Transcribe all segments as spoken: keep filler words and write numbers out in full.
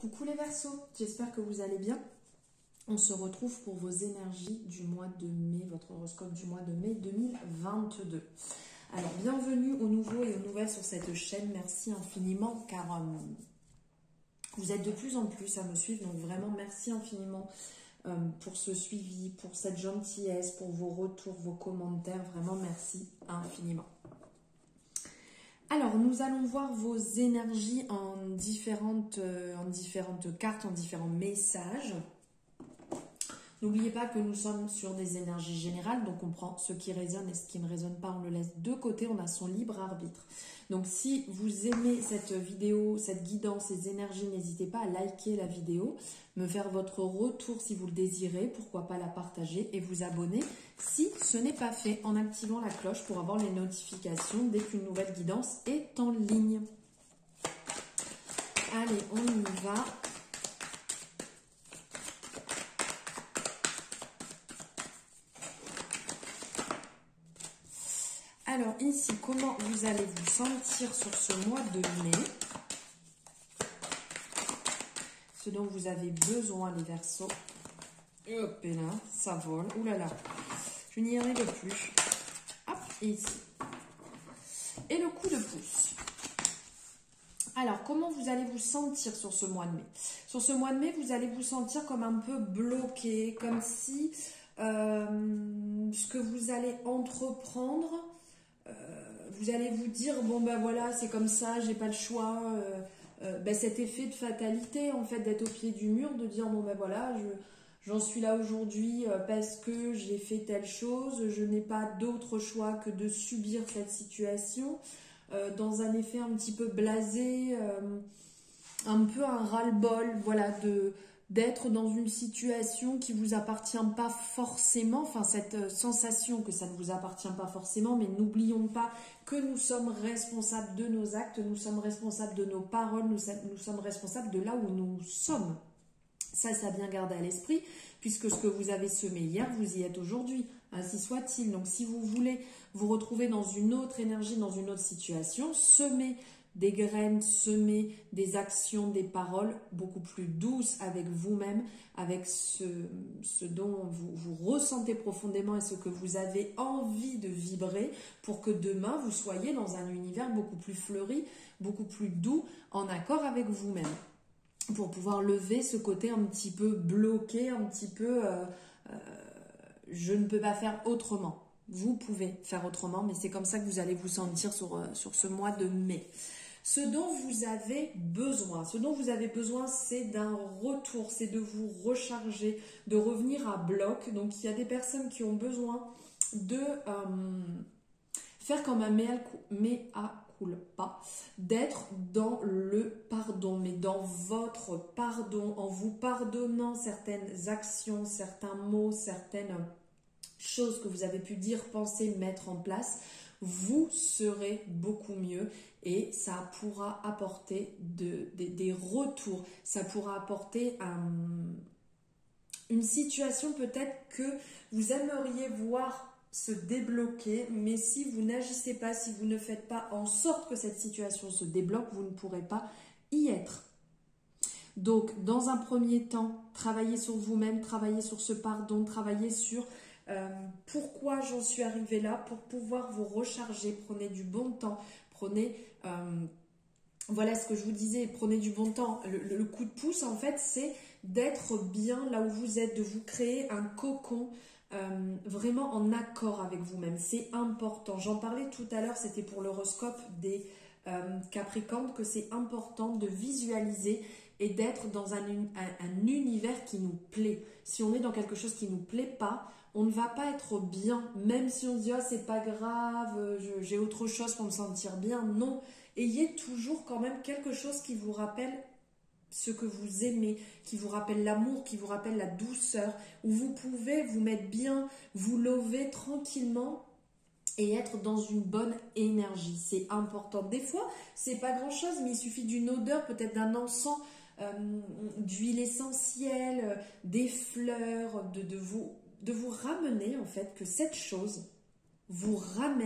coucou les Verseaux, j'espère que vous allez bien. On se retrouve pour vos énergies du mois de mai, votre horoscope du mois de mai deux mille vingt-deux. Alors, bienvenue aux nouveaux et aux nouvelles sur cette chaîne, merci infiniment car euh, vous êtes de plus en plus à me suivre, donc vraiment merci infiniment euh, pour ce suivi, pour cette gentillesse, pour vos retours, vos commentaires, vraiment merci infiniment. Alors, nous allons voir vos énergies en différentes, euh, en différentes cartes, en différents messages. N'oubliez pas que nous sommes sur des énergies générales, donc on prend ce qui résonne et ce qui ne résonne pas, on le laisse de côté, on a son libre arbitre. Donc si vous aimez cette vidéo, cette guidance, ces énergies, n'hésitez pas à liker la vidéo, me faire votre retour si vous le désirez, pourquoi pas la partager et vous abonner si ce n'est pas fait en activant la cloche pour avoir les notifications dès qu'une nouvelle guidance est en ligne. Allez, on y va. Alors ici, comment vous allez vous sentir sur ce mois de mai? Ce dont vous avez besoin, les Verseaux. Hop, et là, ça vole. Ouh là là, je n'y arrive plus. Hop, et ici. Et le coup de pouce. Alors, comment vous allez vous sentir sur ce mois de mai? Sur ce mois de mai, vous allez vous sentir comme un peu bloqué, comme si euh, ce que vous allez entreprendre... Euh, vous allez vous dire, bon ben voilà, c'est comme ça, j'ai pas le choix. Euh, euh, ben cet effet de fatalité, en fait, d'être au pied du mur, de dire, bon ben voilà, j'en suis là aujourd'hui parce que j'ai fait telle chose, je n'ai pas d'autre choix que de subir cette situation, euh, dans un effet un petit peu blasé, euh, un peu un ras-le-bol, voilà, de... d'être dans une situation qui vous appartient pas forcément, enfin cette sensation que ça ne vous appartient pas forcément, mais n'oublions pas que nous sommes responsables de nos actes, nous sommes responsables de nos paroles, nous, nous sommes responsables de là où nous sommes. Ça, ça bien garder à l'esprit, puisque ce que vous avez semé hier, vous y êtes aujourd'hui, ainsi soit-il. Donc si vous voulez vous retrouver dans une autre énergie, dans une autre situation, semez des graines, semer des actions, des paroles beaucoup plus douces avec vous-même, avec ce, ce dont vous, vous ressentez profondément et ce que vous avez envie de vibrer pour que demain vous soyez dans un univers beaucoup plus fleuri, beaucoup plus doux, en accord avec vous-même. Pour pouvoir lever ce côté un petit peu bloqué, un petit peu euh, euh, je ne peux pas faire autrement. Vous pouvez faire autrement, mais c'est comme ça que vous allez vous sentir sur, sur ce mois de mai. Ce dont vous avez besoin, ce dont vous avez besoin, c'est d'un retour, c'est de vous recharger, de revenir à bloc. Donc, il y a des personnes qui ont besoin de euh, faire comme un mea culpa, d'être dans le pardon, mais dans votre pardon, en vous pardonnant certaines actions, certains mots, certaines choses que vous avez pu dire, penser, mettre en place, vous serez beaucoup mieux et ça pourra apporter de, de, des retours, ça pourra apporter un, une situation peut-être que vous aimeriez voir se débloquer, mais si vous n'agissez pas, si vous ne faites pas en sorte que cette situation se débloque, vous ne pourrez pas y être. Donc, dans un premier temps, travaillez sur vous-même, travaillez sur ce pardon, travaillez sur euh, pourquoi j'en suis arrivée là, pour pouvoir vous recharger. Prenez du bon temps, prenez, euh, voilà ce que je vous disais, prenez du bon temps. Le, le, le coup de pouce, en fait, c'est d'être bien là où vous êtes, de vous créer un cocon euh, vraiment en accord avec vous-même. C'est important. J'en parlais tout à l'heure, c'était pour l'horoscope des euh, Capricornes, que c'est important de visualiser et d'être dans un, un, un univers qui nous plaît. Si on est dans quelque chose qui ne nous plaît pas, on ne va pas être bien, même si on se dit oh, c'est pas grave, j'ai autre chose pour me sentir bien. Non, ayez toujours quand même quelque chose qui vous rappelle ce que vous aimez, qui vous rappelle l'amour, qui vous rappelle la douceur, où vous pouvez vous mettre bien, vous lever tranquillement et être dans une bonne énergie. C'est important. Des fois, c'est pas grand chose, mais il suffit d'une odeur, peut-être d'un encens, euh, d'huile essentielle, euh, des fleurs, de, de, vous, de vous ramener en fait que cette chose vous ramène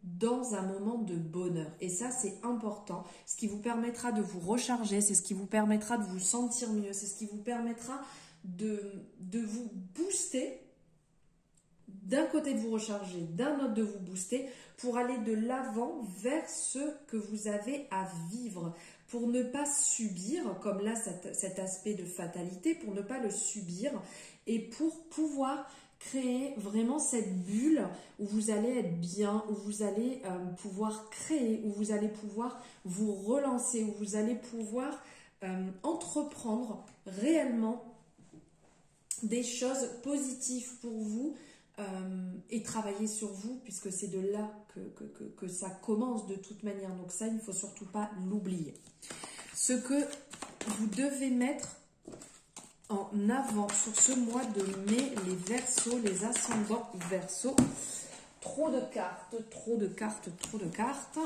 dans un moment de bonheur. Et ça, c'est important. Ce qui vous permettra de vous recharger, c'est ce qui vous permettra de vous sentir mieux, c'est ce qui vous permettra de, de vous booster. D'un côté de vous recharger, d'un autre de vous booster pour aller de l'avant vers ce que vous avez à vivre. Pour ne pas subir, comme là cet, cet aspect de fatalité, pour ne pas le subir et pour pouvoir créer vraiment cette bulle où vous allez être bien, où vous allez euh, pouvoir créer, où vous allez pouvoir vous relancer, où vous allez pouvoir euh, entreprendre réellement des choses positives pour vous euh, et travailler sur vous, puisque c'est de là que, que, que, que ça commence de toute manière. Donc ça, il ne faut surtout pas l'oublier. Ce que vous devez mettre en avant sur ce mois de mai, les Verseaux, les ascendants Verseaux. Trop de cartes, trop de cartes, trop de cartes.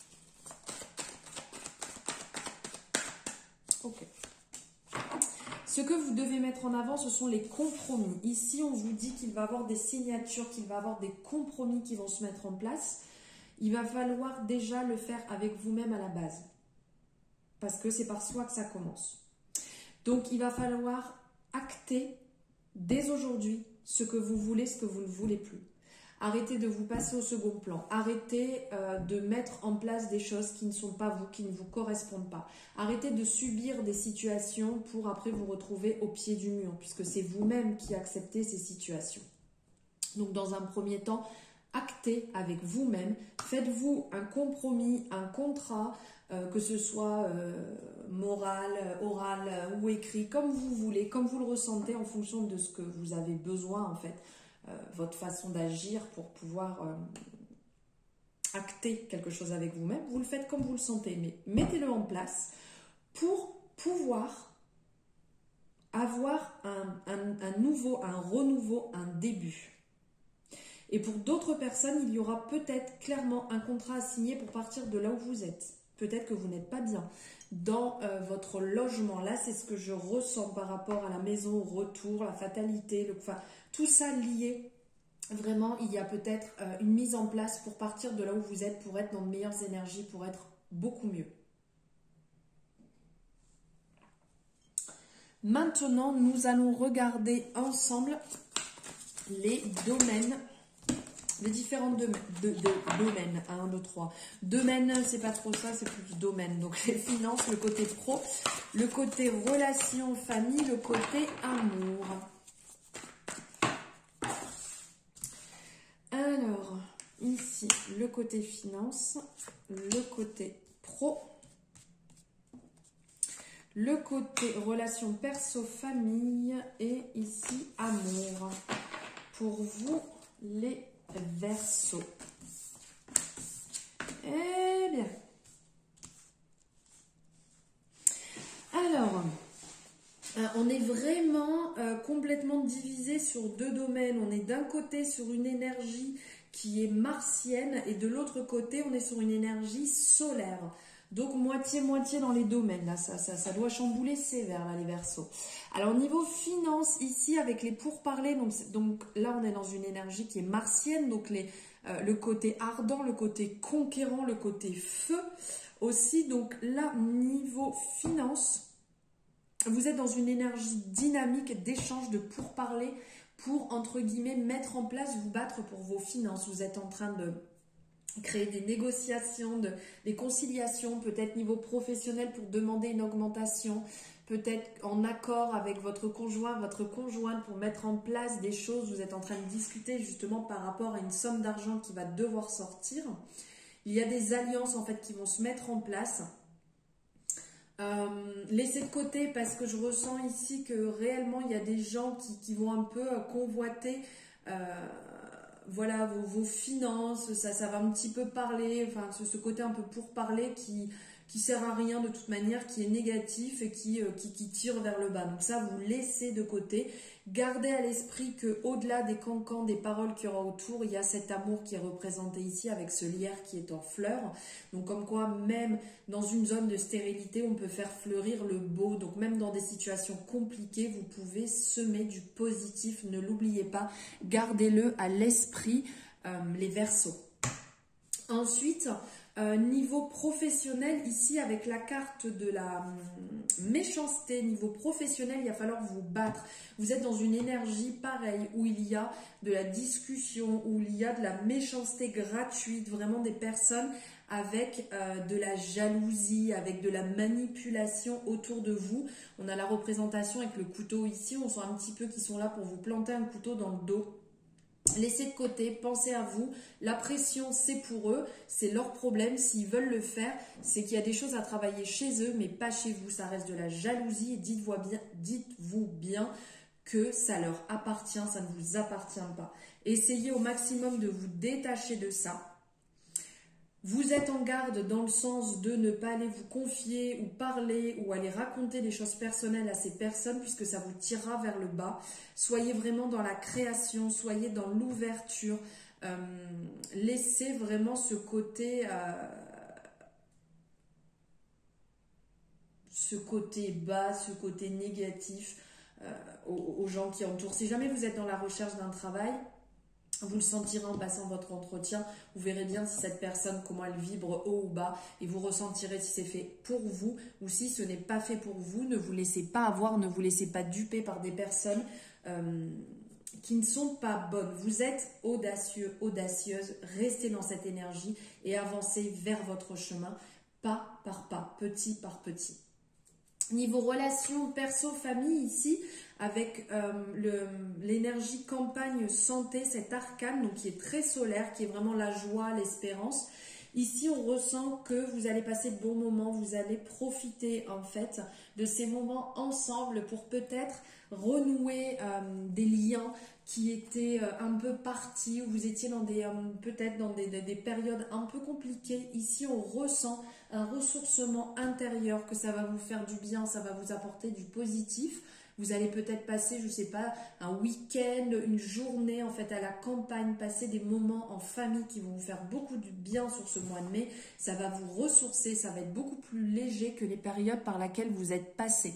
Ok. Ce que vous devez mettre en avant, ce sont les compromis. Ici, on vous dit qu'il va y avoir des signatures, qu'il va y avoir des compromis qui vont se mettre en place. Il va falloir déjà le faire avec vous-même à la base. Parce que c'est par soi que ça commence. Donc, il va falloir acter dès aujourd'hui ce que vous voulez, ce que vous ne voulez plus. Arrêtez de vous passer au second plan. Arrêtez euh, de mettre en place des choses qui ne sont pas vous, qui ne vous correspondent pas. Arrêtez de subir des situations pour après vous retrouver au pied du mur, puisque c'est vous-même qui acceptez ces situations. Donc, dans un premier temps, actez avec vous-même. Faites-vous un compromis, un contrat, Euh, que ce soit euh, moral, oral euh, ou écrit, comme vous voulez, comme vous le ressentez en fonction de ce que vous avez besoin, en fait, euh, votre façon d'agir pour pouvoir euh, acter quelque chose avec vous-même. Vous le faites comme vous le sentez, mais mettez-le en place pour pouvoir avoir un, un, un nouveau, un renouveau, un début. Et pour d'autres personnes, il y aura peut-être clairement un contrat à signer pour partir de là où vous êtes. Peut-être que vous n'êtes pas bien dans euh, votre logement. Là, c'est ce que je ressens par rapport à la maison, au retour, la fatalité, le, enfin, tout ça lié. Vraiment, il y a peut-être euh, une mise en place pour partir de là où vous êtes, pour être dans de meilleures énergies, pour être beaucoup mieux. Maintenant, nous allons regarder ensemble les domaines. Les différents domaines, de, de, domaines, un, deux, trois. Domaine, c'est pas trop ça, c'est plus domaine. Donc les finances, le côté pro, le côté relation, famille, le côté amour. Alors, ici, le côté finance, le côté pro, le côté relation perso-famille et ici, amour. Pour vous, les Verseaux. Eh bien. Alors, euh, on est vraiment euh, complètement divisé sur deux domaines. On est d'un côté sur une énergie qui est martienne et de l'autre côté, on est sur une énergie solaire. Donc, moitié-moitié dans les domaines. Là, ça, ça, ça doit chambouler sévère, là, les Verseaux. Alors, niveau finance, ici, avec les pourparlers, donc, donc là, on est dans une énergie qui est martienne. Donc, les, euh, le côté ardent, le côté conquérant, le côté feu aussi. Donc, là, niveau finance, vous êtes dans une énergie dynamique d'échange, de pourparlers pour, entre guillemets, mettre en place, vous battre pour vos finances. Vous êtes en train de créer des négociations, de, des conciliations, peut-être niveau professionnel pour demander une augmentation, peut-être en accord avec votre conjoint, votre conjointe pour mettre en place des choses. Vous êtes en train de discuter justement par rapport à une somme d'argent qui va devoir sortir. Il y a des alliances en fait qui vont se mettre en place. Euh, laissez de côté parce que je ressens ici que réellement il y a des gens qui, qui vont un peu convoiter euh, voilà, vos, vos finances, ça, ça va un petit peu parler, enfin ce, ce côté un peu pour parler qui, qui sert à rien de toute manière, qui est négatif et qui, euh, qui, qui tire vers le bas. Donc ça, vous laissez de côté. Gardez à l'esprit qu'au-delà des cancans, des paroles qu'il y aura autour, il y a cet amour qui est représenté ici avec ce lierre qui est en fleurs. Donc comme quoi, même dans une zone de stérilité, on peut faire fleurir le beau. Donc même dans des situations compliquées, vous pouvez semer du positif. Ne l'oubliez pas, gardez-le à l'esprit, euh, les Verseaux. Ensuite, euh, niveau professionnel, ici avec la carte de la hum, méchanceté, niveau professionnel, il va falloir vous battre. Vous êtes dans une énergie pareille où il y a de la discussion, où il y a de la méchanceté gratuite, vraiment des personnes avec euh, de la jalousie, avec de la manipulation autour de vous. On a la représentation avec le couteau ici, on sent un petit peu qu'ils sont là pour vous planter un couteau dans le dos. Laissez de côté, pensez à vous. La pression, c'est pour eux, c'est leur problème. S'ils veulent le faire, c'est qu'il y a des choses à travailler chez eux, mais pas chez vous. Ça reste de la jalousie et dites-vous bien, dites-vous bien que ça leur appartient, ça ne vous appartient pas. Essayez au maximum de vous détacher de ça. Vous êtes en garde dans le sens de ne pas aller vous confier ou parler ou aller raconter des choses personnelles à ces personnes puisque ça vous tirera vers le bas. Soyez vraiment dans la création, soyez dans l'ouverture. Euh, laissez vraiment ce côté, euh, ce côté bas, ce côté négatif euh, aux, aux gens qui entourent. Si jamais vous êtes dans la recherche d'un travail, vous le sentirez en passant votre entretien, vous verrez bien si cette personne, comment elle vibre haut ou bas, et vous ressentirez si c'est fait pour vous ou si ce n'est pas fait pour vous. Ne vous laissez pas avoir, ne vous laissez pas duper par des personnes euh, qui ne sont pas bonnes. Vous êtes audacieux, audacieuse, restez dans cette énergie et avancez vers votre chemin, pas par pas, petit par petit. Niveau relations perso-famille ici, avec euh, l'énergie campagne santé, cet arcane donc qui est très solaire, qui est vraiment la joie, l'espérance. Ici, on ressent que vous allez passer de bons moments, vous allez profiter en fait de ces moments ensemble pour peut-être renouer euh, des liens qui étaient euh, un peu partis, où vous étiez dans des euh, peut-être dans des, des, des périodes un peu compliquées. Ici, on ressent un ressourcement intérieur, que ça va vous faire du bien, ça va vous apporter du positif. Vous allez peut-être passer, je ne sais pas, un week-end, une journée en fait à la campagne, passer des moments en famille qui vont vous faire beaucoup de bien sur ce mois de mai. Ça va vous ressourcer, ça va être beaucoup plus léger que les périodes par lesquelles vous êtes passé.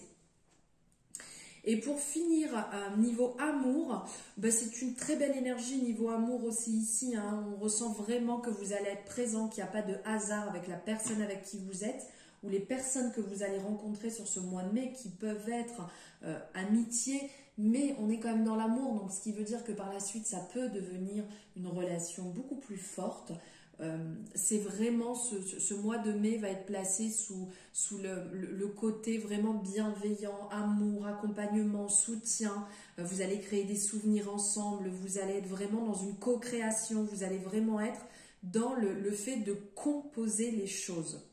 Et pour finir, euh, niveau amour, bah, c'est une très belle énergie niveau amour aussi ici. Hein. On ressent vraiment que vous allez être présent, qu'il n'y a pas de hasard avec la personne avec qui vous êtes, ou les personnes que vous allez rencontrer sur ce mois de mai qui peuvent être euh, amitié, mais on est quand même dans l'amour, donc ce qui veut dire que par la suite, ça peut devenir une relation beaucoup plus forte. Euh, c'est vraiment ce, ce, ce mois de mai va être placé sous, sous le, le, le côté vraiment bienveillant, amour, accompagnement, soutien. Euh, vous allez créer des souvenirs ensemble, vous allez être vraiment dans une co-création, vous allez vraiment être dans le, le fait de composer les choses.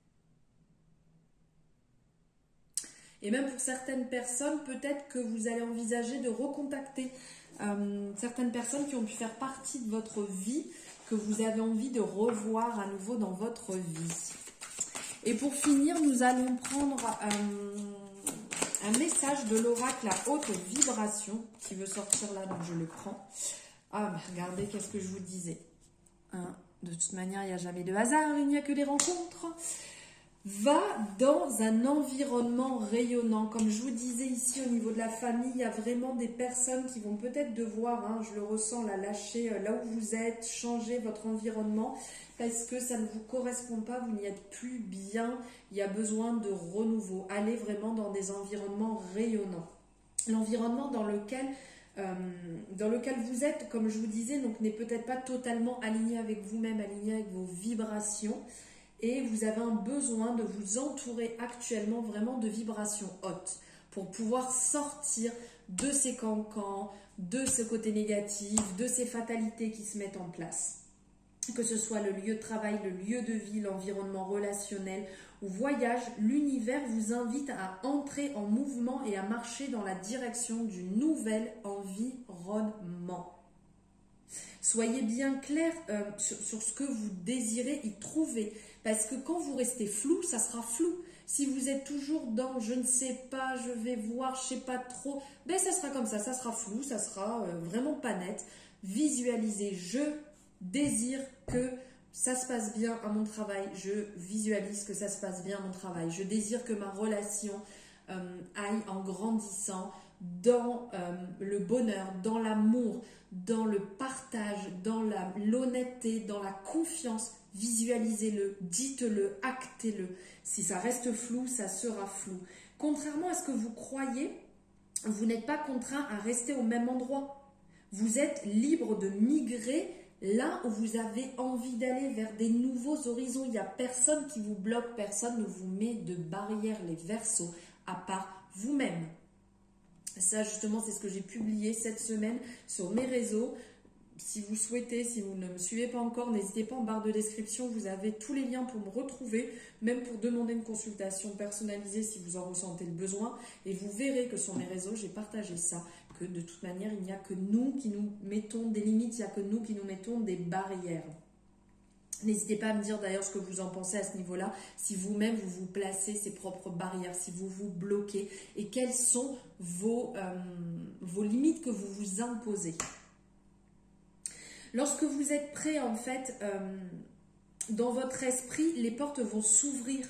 Et même pour certaines personnes, peut-être que vous allez envisager de recontacter euh, certaines personnes qui ont pu faire partie de votre vie, que vous avez envie de revoir à nouveau dans votre vie. Et pour finir, nous allons prendre euh, un message de l'oracle à haute vibration qui veut sortir là, donc je le prends. Ah, mais regardez, qu'est-ce que je vous disais. Hein, de toute manière, il n'y a jamais de hasard, il n'y a que des rencontres. Va dans un environnement rayonnant. Comme je vous disais ici au niveau de la famille, il y a vraiment des personnes qui vont peut-être devoir, hein, je le ressens là, lâcher là où vous êtes, changer votre environnement parce que ça ne vous correspond pas, vous n'y êtes plus bien, il y a besoin de renouveau. Allez vraiment dans des environnements rayonnants. L'environnement dans lequel, euh, dans lequel vous êtes, comme je vous disais, donc n'est peut-être pas totalement aligné avec vous-même, aligné avec vos vibrations. Et vous avez un besoin de vous entourer actuellement vraiment de vibrations hautes pour pouvoir sortir de ces cancans, de ce côté négatif, de ces fatalités qui se mettent en place. Que ce soit le lieu de travail, le lieu de vie, l'environnement relationnel ou voyage, l'univers vous invite à entrer en mouvement et à marcher dans la direction du nouvel environnement. Soyez bien clair euh, sur, sur ce que vous désirez y trouver. Parce que quand vous restez flou, ça sera flou. Si vous êtes toujours dans « je ne sais pas, je vais voir, je ne sais pas trop », ben ça sera comme ça, ça sera flou, ça sera euh, vraiment pas net. Visualisez, je désire que ça se passe bien à mon travail, je visualise que ça se passe bien à mon travail, je désire que ma relation euh, aille en grandissant dans euh, le bonheur, dans l'amour, dans le partage, dans l'honnêteté, dans la confiance. visualisez-le, dites-le, actez-le. Si ça reste flou, ça sera flou. Contrairement à ce que vous croyez, vous n'êtes pas contraint à rester au même endroit. Vous êtes libre de migrer là où vous avez envie d'aller, vers des nouveaux horizons. Il n'y a personne qui vous bloque, personne ne vous met de barrière, les Verseaux, à part vous-même. Ça, justement, c'est ce que j'ai publié cette semaine sur mes réseaux. Si vous souhaitez, si vous ne me suivez pas encore, n'hésitez pas, en barre de description, vous avez tous les liens pour me retrouver, même pour demander une consultation personnalisée si vous en ressentez le besoin. Et vous verrez que sur mes réseaux, j'ai partagé ça, que de toute manière, il n'y a que nous qui nous mettons des limites, il n'y a que nous qui nous mettons des barrières. N'hésitez pas à me dire d'ailleurs ce que vous en pensez à ce niveau-là, si vous-même vous vous placez ces propres barrières, si vous vous bloquez, et quelles sont vos, euh, vos limites que vous vous imposez. Lorsque vous êtes prêt, en fait, euh, dans votre esprit, les portes vont s'ouvrir.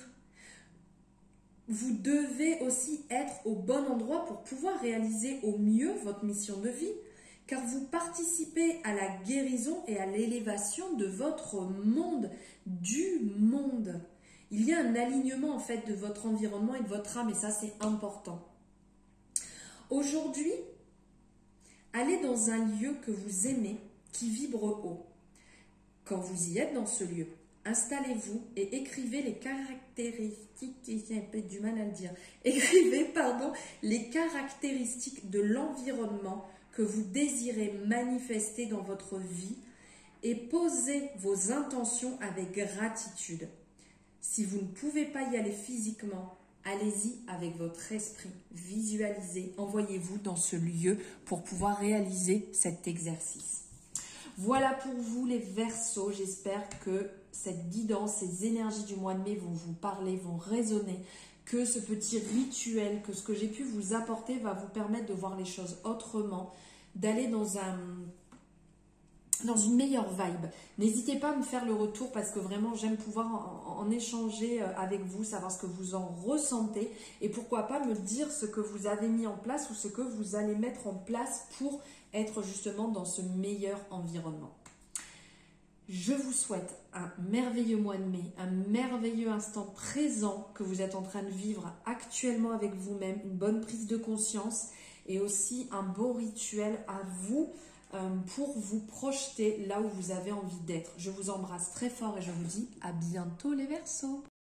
Vous devez aussi être au bon endroit pour pouvoir réaliser au mieux votre mission de vie, car vous participez à la guérison et à l'élévation de votre monde, du monde. Il y a un alignement, en fait, de votre environnement et de votre âme, et ça, c'est important. Aujourd'hui, allez dans un lieu que vous aimez, qui vibre haut. Quand vous y êtes dans ce lieu, installez-vous et écrivez les caractéristiques, j'ai un peu du mal à le dire, écrivez, pardon, les caractéristiques de l'environnement que vous désirez manifester dans votre vie et posez vos intentions avec gratitude. Si vous ne pouvez pas y aller physiquement, allez-y avec votre esprit, visualisez, envoyez-vous dans ce lieu pour pouvoir réaliser cet exercice. Voilà pour vous les Verseaux, j'espère que cette guidance, ces énergies du mois de mai vont vous parler, vont résonner, que ce petit rituel, que ce que j'ai pu vous apporter va vous permettre de voir les choses autrement, d'aller dans un... dans une meilleure vibe. N'hésitez pas à me faire le retour parce que vraiment j'aime pouvoir en, en échanger avec vous, savoir ce que vous en ressentez et pourquoi pas me dire ce que vous avez mis en place ou ce que vous allez mettre en place pour être justement dans ce meilleur environnement. Je vous souhaite un merveilleux mois de mai, un merveilleux instant présent que vous êtes en train de vivre actuellement avec vous-même, une bonne prise de conscience et aussi un beau rituel à vous pour vous projeter là où vous avez envie d'être. Je vous embrasse très fort et je vous dis à bientôt les Verseaux.